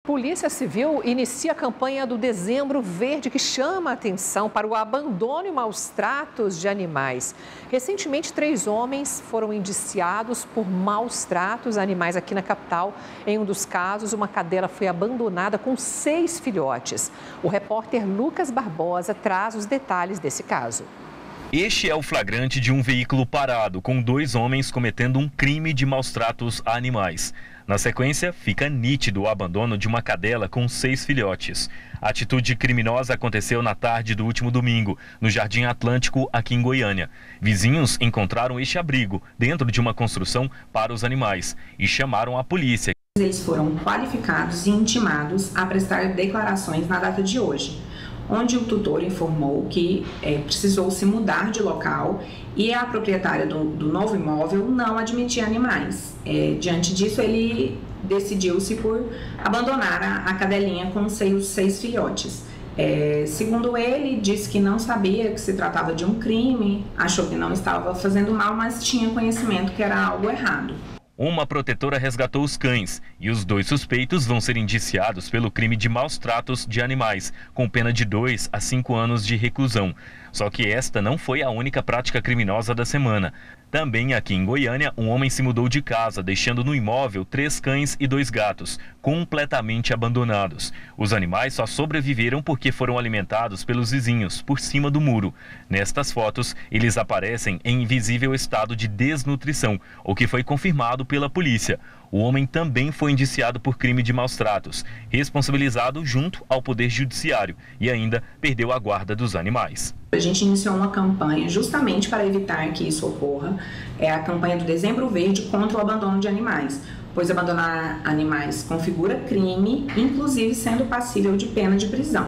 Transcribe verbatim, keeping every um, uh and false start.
Polícia Civil inicia a campanha do Dezembro Verde, que chama a atenção para o abandono e maus tratos de animais. Recentemente, três homens foram indiciados por maus tratos a animais aqui na capital. Em um dos casos, uma cadela foi abandonada com seis filhotes. O repórter Lucas Barbosa traz os detalhes desse caso. Este é o flagrante de um veículo parado, com dois homens cometendo um crime de maus tratos a animais. Na sequência, fica nítido o abandono de uma cadela com seis filhotes. A atitude criminosa aconteceu na tarde do último domingo, no Jardim Atlântico, aqui em Goiânia. Vizinhos encontraram este abrigo dentro de uma construção para os animais e chamaram a polícia. Eles foram qualificados e intimados a prestar declarações na data de hoje, onde o tutor informou que é, precisou se mudar de local e a proprietária do, do novo imóvel não admitia animais. É, diante disso, ele decidiu-se por abandonar a, a cadelinha com seus seis filhotes. É, segundo ele, disse que não sabia que se tratava de um crime, achou que não estava fazendo mal, mas tinha conhecimento que era algo errado. Uma protetora resgatou os cães e os dois suspeitos vão ser indiciados pelo crime de maus tratos de animais, com pena de dois a cinco anos de reclusão. Só que esta não foi a única prática criminosa da semana. Também aqui em Goiânia, um homem se mudou de casa, deixando no imóvel três cães e dois gatos, completamente abandonados. Os animais só sobreviveram porque foram alimentados pelos vizinhos, por cima do muro. Nestas fotos, eles aparecem em invisível estado de desnutrição, o que foi confirmado pela polícia. O homem também foi indiciado por crime de maus tratos, responsabilizado junto ao Poder Judiciário e ainda perdeu a guarda dos animais. A gente iniciou uma campanha justamente para evitar que isso ocorra, é a campanha do Dezembro Verde contra o abandono de animais, pois abandonar animais configura crime, inclusive sendo passível de pena de prisão.